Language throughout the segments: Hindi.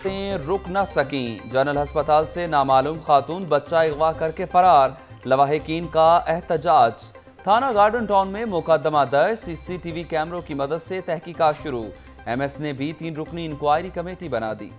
औरतें रुक न सकीं। जनरल अस्पताल से नामालूम खातून बच्चा अगवा करके फरार। लवाहिकीन का एहतजाज। थाना गार्डन टाउन में मुकदमा दर्ज। CCTV कैमरों की मदद से तहकीकात शुरू। MS ने भी 3 रुकनी इंक्वायरी कमेटी बना दी।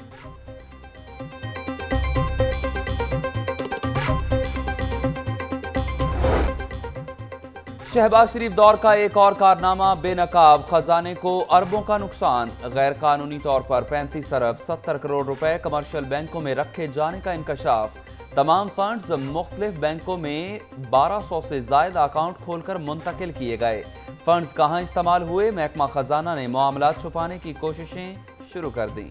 शहबाज-शरीफ दौर का एक और कारनामा बेनकाब। खजाने को अरबों का नुकसान। गैर कानूनी तौर पर 35 अरब 70 करोड़ रुपए कमर्शियल बैंकों में रखे जाने का इंकशाफ। तमाम फंड्स मुख्तलिफ बैंकों में 1200 से ज्यादा अकाउंट खोलकर मुंतकिल किए गए। फंड्स कहां इस्तेमाल हुए, महकमा खजाना ने मामलात छुपाने की कोशिशें शुरू कर दी।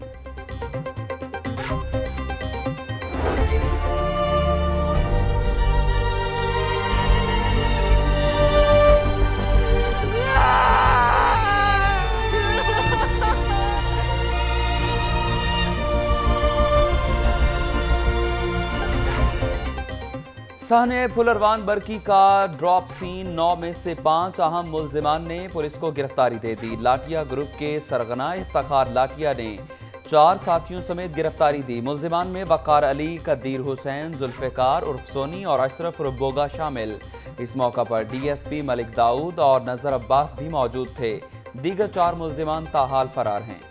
सहने फुलरवान बरकी का ड्रॉप सीन। 9 में से 5 अहम मुल्जिमान ने पुलिस को गिरफ्तारी दे दी। लाठिया ग्रुप के सरगना इफ्तिखार लाठिया ने 4 साथियों समेत गिरफ्तारी दी। मुल्जिमान में वकार अली, कदीर हुसैन, जुल्फिकार उर्फ सोनी और अशरफ रुबोगा शामिल। इस मौका पर DSP मलिक दाऊद और नजर अब्बास भी मौजूद थे। दीगर 4 मुल्जिमान ताहाल फरार हैं।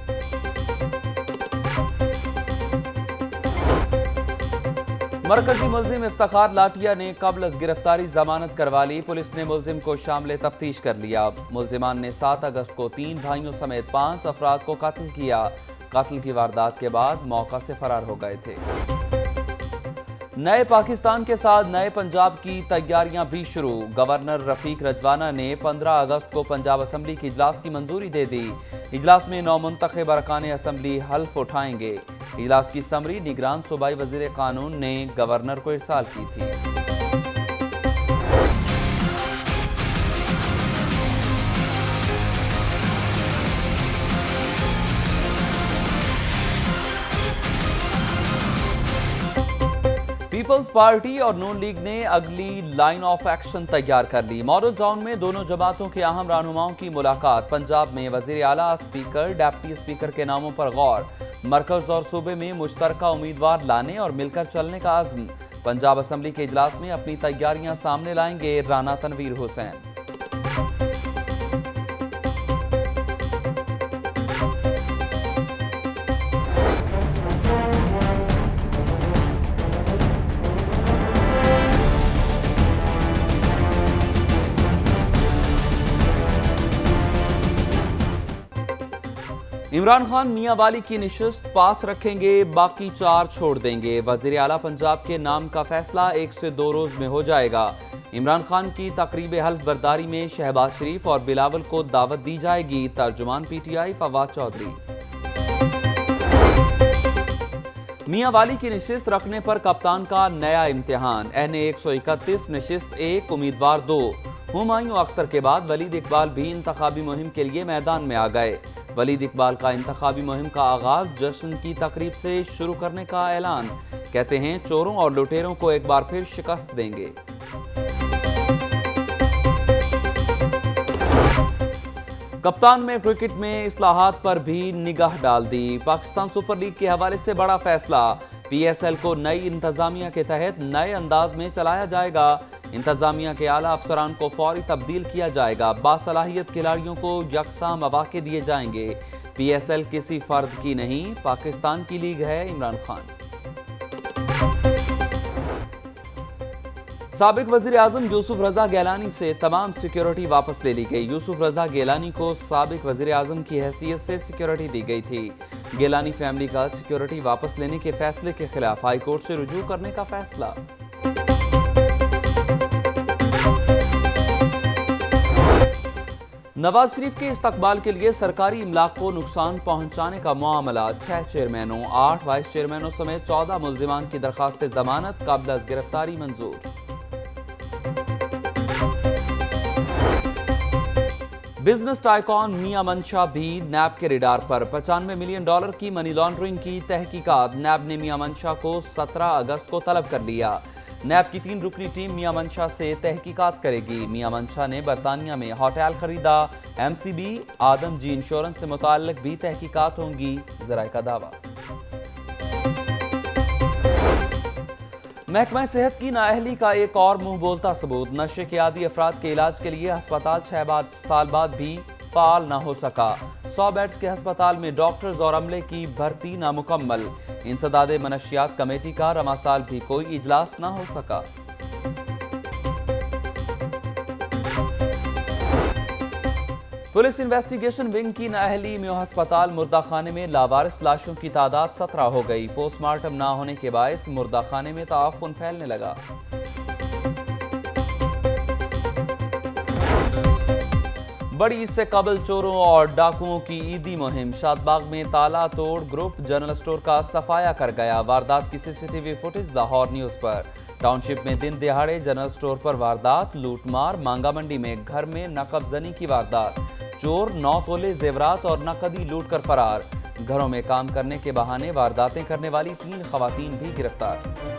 मरकजी मुल्जिम इफ्तिखार लाठिया ने कबल गिरफ्तारी जमानत करवा ली। पुलिस ने मुल्जिम को शामिल तफ्तीश कर लिया। मुल्जिमान ने 7 अगस्त को 3 भाइयों समेत 5 अफराद को कत्ल किया। कत्ल की वारदात के बाद मौका से फरार हो गए थे। नए पाकिस्तान के साथ नए पंजाब की तैयारियां भी शुरू। गवर्नर रफीक रजवाना ने 15 अगस्त को पंजाब असम्बली की इजलास की मंजूरी दे दी। इजलास में नौमुंतखब अरकान असम्बली हल्फ उठाएंगे। इजलास की समरी निगरान सूबाई वजीर कानून ने गवर्नर को इरसाल की थी। पीपल्स पार्टी और नून लीग ने अगली लाइन ऑफ एक्शन तैयार कर ली। मॉडल टाउन में दोनों जमातों के अहम रहनुमाओं की मुलाकात। पंजाब में वजीर आला, स्पीकर, डिप्टी स्पीकर के नामों पर गौर। मरकज और सूबे में मुश्तरका उम्मीदवार लाने और मिलकर चलने का अज़्म। पंजाब असम्बली के इजलास में अपनी तैयारियां सामने लाएंगे राना तनवीर हुसैन। इमरान-खान मियां वाली की निशिस्त पास रखेंगे, बाकी 4 छोड़ देंगे। वजीर आला पंजाब के नाम का फैसला 1 से 2 रोज में हो जाएगा। इमरान-खान की तकरीब हल्फ बर्दारी में शहबाज-शरीफ और बिलावल को दावत दी जाएगी। तर्जुमान PTI फवाद चौधरी। मियां वाली की निशिस्त रखने पर कप्तान का नया इम्तिहान। NA 131 निशिस्त 1, उम्मीदवार 2। हुमायूं अख्तर के बाद वलीद इकबाल भी इंतखाबी मुहिम के लिए मैदान में आ गए। वलीद इकबाल का इंतखाबी मुहिम का आगाज जश्न की तकरीब से शुरू करने का ऐलान। कहते हैं चोरों और लुटेरों को एक बार फिर शिकस्त देंगे। कप्तान में क्रिकेट में इस्लाहात पर भी निगाह डाल दी। पाकिस्तान सुपर लीग के हवाले से बड़ा फैसला। PSL को नई इंतजामिया के तहत नए अंदाज में चलाया जाएगा। इंतजामिया के आला अफसरान को फौरी तब्दील किया जाएगा। बासलाहियत खिलाड़ियों को यकसा मौके दिए जाएंगे। PSL किसी फर्द की नहीं, पाकिस्तान की लीग है। इमरान-खान। साबिक वजीर आजम यूसुफ रजा गैलानी से तमाम सिक्योरिटी वापस ले ली गई। यूसुफ रजा गैलानी को साबिक वजीर आजम की हैसियत से सिक्योरिटी दी गई थी। गैलानी फैमिली का सिक्योरिटी वापस लेने के फैसले के खिलाफ हाई कोर्ट से रुजू करने का फैसला। नवाज शरीफ के इस्तकबाल के लिए सरकारी इमलाक को नुकसान पहुंचाने का मामला। 6 चेयरमैनों, 8 वाइस चेयरमैनों समेत 14 मुल्जिमान की दरखास्त जमानत काबिल गिरफ्तारी मंजूर। बिजनेस टाइकॉन मियां मंशा भी नैब के रिडार पर। $95 मिलियन की मनी लॉन्ड्रिंग की तहकीकात। नैब ने मियां मंशा को 17 अगस्त को तलब कर लिया। नैब की 3 रुकनी टीम मियां मंशा से तहकीकात करेगी। मियां मंशा ने बरतानिया में होटल खरीदा। MCB, आदम जी इंश्योरेंस से मुताल्लिक भी तहकीकात होंगी, ज़राए का दावा। महकमा सेहत की नाअहली का एक और मुंह बोलता सबूत। नशे के आदी अफराद के इलाज के लिए अस्पताल 6 साल बाद भी फाल न हो सका। 100 बेड्स के अस्पताल में डॉक्टर्स और अमले की भर्ती नामुकम्मल। इंसदादे मनशियात कमेटी का रमा साल भी कोई इजलास न हो सका। पुलिस इन्वेस्टिगेशन विंग की नाअहली में अस्पताल मुर्दाखाने में लावारिस लाशों की तादाद 17 हो गई। पोस्टमार्टम ना होने के बायस मुर्दाखाने में ताफुन फैलने लगा। बड़ी ईद से कबल चोरों और डाकुओं की ईदी मुहिम। शादबाग में ताला तोड़ ग्रुप जनरल स्टोर का सफाया कर गया। वारदात की सीसीटीवी फुटेज लाहौर न्यूज पर। टाउनशिप में दिन दिहाड़े जनरल स्टोर पर वारदात, लूटमार। मांगा मंडी में घर में नकबजनी की वारदात। चोर 9 तोले जेवरात और नकदी लूट कर फरार। घरों में काम करने के बहाने वारदातें करने वाली 3 खवातीन भी गिरफ्तार।